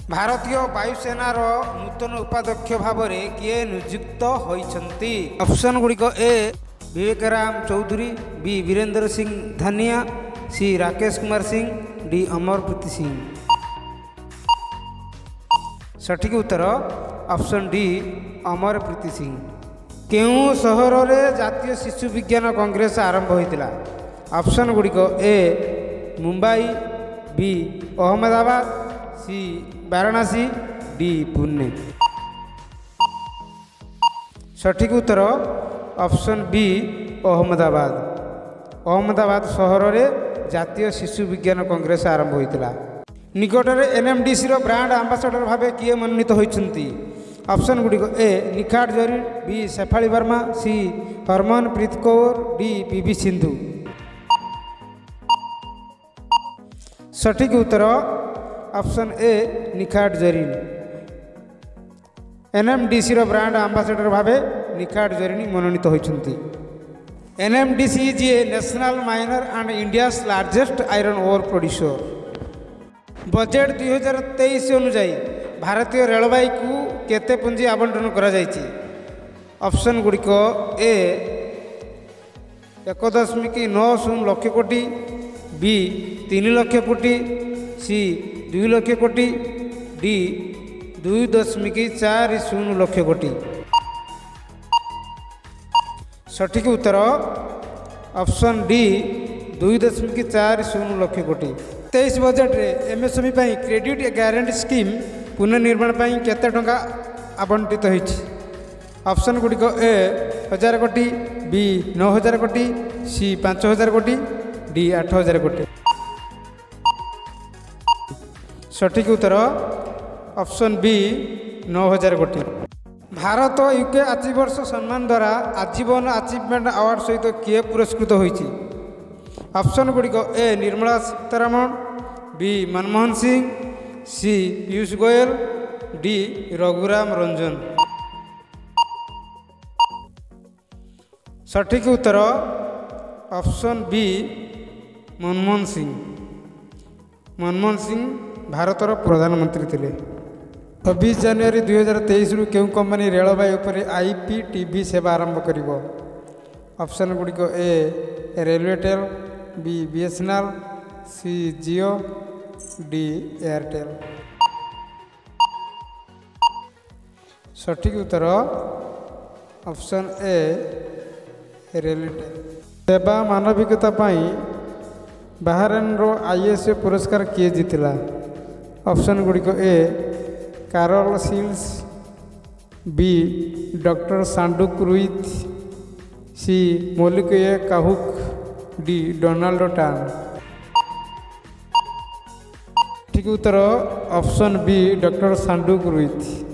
भारतीय वायुसेनार नूतन उपाध्यक्ष भाव में किए नियुक्त होइछन्ति। ऑप्शन गुड़िक A Vivekram Chaudhary, B Virendra Singh Dhania, C Rakesh Kumar Singh, D Amarpreet Singh. सठिक उत्तर ऑप्शन डी अमरप्रीत सिंह। केउं सहर रे जातीय शिशु विज्ञान कांग्रेस आरंभ होइतिला? ऑप्शन गुड़िक A Mumbai, B Ahmedabad, C Varanasi, D Pune. सठिक उत्तर ऑप्शन बी अहमदाबाद। अहमदाबाद सहर रे जातीय शिशु विज्ञान कांग्रेस आरंभ होइतिला। निकटरे एनएमडीसी रो ब्रांड एम्बेसडर भावे किए मनोनीत होइछन्ति? ऑप्शन गुड़िक A Nikhat Zareen, B Shafali Verma, C Harmanpreet Kaur, D PV Sindhu. सठिक उत्तर option A Nikhat Zareen. NMDC रो ब्रांड एम्बेसडर भावे निखाट जरीन मनोनीत होइछन्ति। NMDC is a national miner and India's largest iron ore producer. Budget 2023 अनुसार भारतीय रेलवे को केते पुंजी आवंटन करा जायछि? ऑप्शन गुड़िक ए 1.90 लाख कोटी, बी 3 लाख कोटी, सी 2 लाख कोटी, डी 2.40 लाख कोटी। सठिक उत्तर ऑप्शन डी 2.40 लाख कोटी। 23 बजेट रे एमएसएमई पई क्रेडिट गारंटी स्कीम पुनर्निर्माण पई केते टंका आवंटित होइछि? ऑप्शन गुड़िक ए 1000 कोटी, बी 9000 कोटी, सी 5000 कोटी, डी 8000 कोटी। सठिक उत्तर ऑप्शन बी 9000 कोटी। भारत यूके अचीवर्स सम्मान द्वारा आजीवन अचीवमेंट अवार्ड सहित किए पुरस्कृत होइछि? ऑप्शन गुड़िक A Nirmala Sitharaman, B Manmohan Singh, C Piyush Goyal, D Raghuram Ranjan. सठिक उत्तर ऑप्शन बी मनमोहन सिंह। मनमोहन सिंह भारतर प्रधानमंत्री थिले। 26 जनवरी 2023 रु केउं कंपनी रेलवे उपरे आईपीटीवी सेवा आरंभ करिवो? ऑप्शन गुड़िक A RailTel, B BSNL, C Jio, D Airtel. सठिक उत्तर ऑप्शन ए रेलवेटेल। सेवा मानविकता पाई बाहरेन रो आईएसए पुरस्कार किए जीतिला? ऑप्शन गुड़िक A Carl Seals, B doctor Sanduk Ruit, C मोलिक ए काहुक, डी डोनाल्ड टान। ठीक उत्तर ऑप्शन बी डॉक्टर सांडुक रुइथ।